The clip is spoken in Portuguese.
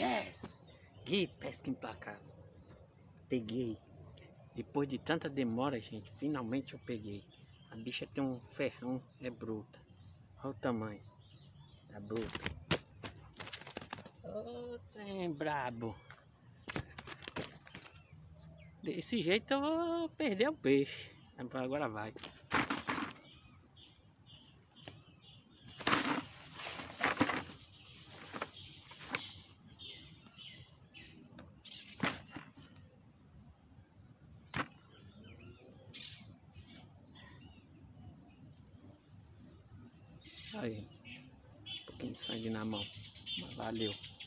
Yes! Gui, pesca implacável. Peguei. Depois de tanta demora, gente, finalmente eu peguei. A bicha tem um ferrão, é bruta. Olha o tamanho da bruta. Ô, tem brabo. Desse jeito eu vou perder o peixe. Agora vai. Aí, um pouquinho de sangue na mão. Mas valeu.